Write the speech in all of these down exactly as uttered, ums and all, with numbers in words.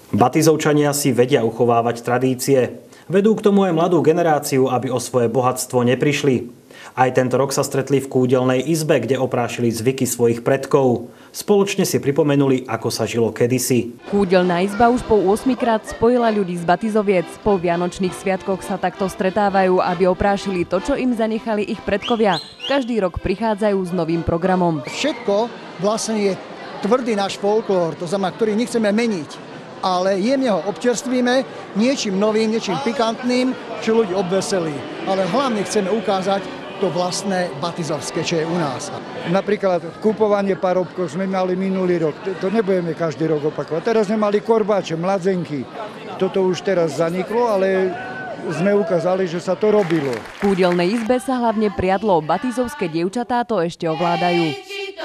Batizovčania si vedia uchovávať tradície. Vedú k tomu aj mladú generáciu, aby o svoje bohatstvo neprišli. Aj tento rok sa stretli v kúdelnej izbe, kde oprášili zvyky svojich predkov. Spoločne si pripomenuli, ako sa žilo kedysi. Kúdelná izba už po ôsmikrát spojila ľudí z Batizoviec. Po vianočných sviatkoch sa takto stretávajú, aby oprášili to, čo im zanechali ich predkovia. Každý rok prichádzajú s novým programom. Všetko vlastne je tvrdý náš folklór, to znamená, ktorý nechceme meniť. Ale jemne ho občerstvíme niečím novým, niečím pikantným, čo ľudí obveselí. Ale hlavne chceme ukázať to vlastné batizovské, čo je u nás. Napríklad kupovanie parobkov sme mali minulý rok. To nebudeme každý rok opakovať. Teraz sme mali korbáče, mladzenky. Toto už teraz zaniklo, ale sme ukázali, že sa to robilo. V kúdelnej izbe sa hlavne priadlo. Batizovské dievčatá to ešte ovládajú.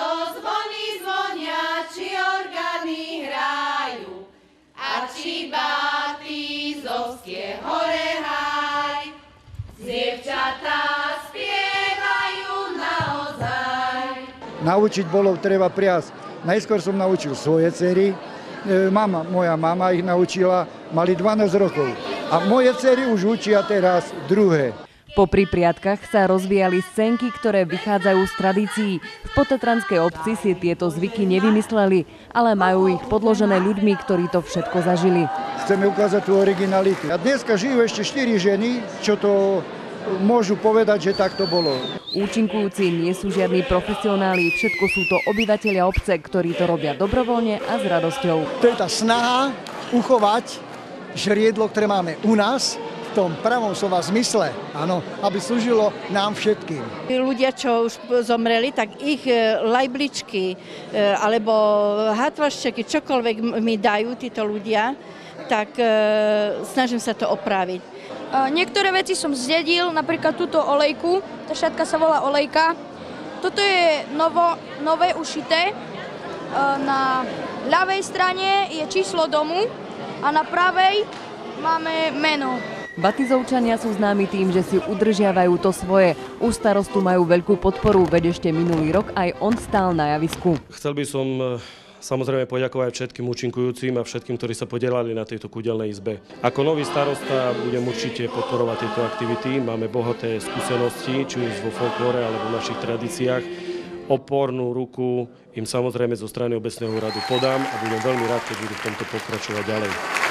Či batizovské hore haj, dievčatá spievajú naozaj. Naučiť bolov treba priaz. Najskôr som naučil svoje dcery. Mama, moja mama ich naučila, mali dvanásť rokov. A moje dcery už učia teraz druhé. Popri priadkach sa rozvíjali scénky, ktoré vychádzajú z tradícií. V potatranskej obci si tieto zvyky nevymysleli, ale majú ich podložené ľuďmi, ktorí to všetko zažili. Chceme ukázať tú originalitu. A dneska žijú ešte štyri ženy, čo to môžu povedať, že tak to bolo. Účinkujúci nie sú žiadni profesionáli, všetko sú to obyvatelia obce, ktorí to robia dobrovoľne a s radosťou. To je tá snaha uchovať žriedlo, ktoré máme u nás, v tom pravom slova zmysle, áno, aby slúžilo nám všetkým. Ľudia, čo už zomreli, tak ich lajbličky alebo hatvaščeky, čokoľvek mi dajú títo ľudia, tak snažím sa to opraviť. Niektoré veci som zdedil, napríklad túto olejku, tá šatka sa volá olejka. Toto je novo, nové ušité. Na ľavej strane je číslo domu a na pravej máme meno. Batizovčania sú známi tým, že si udržiavajú to svoje. U starostu majú veľkú podporu, veď ešte minulý rok aj on stál na javisku. Chcel by som samozrejme poďakovať všetkým účinkujúcim a všetkým, ktorí sa podielali na tejto kúdelnej izbe. Ako nový starosta budem určite podporovať tieto aktivity. Máme bohaté skúsenosti, či už vo folklóre alebo v našich tradíciách. Opornú ruku im samozrejme zo strany obecného úradu podám a budem veľmi rád, keď budú v tomto pokračovať ďalej.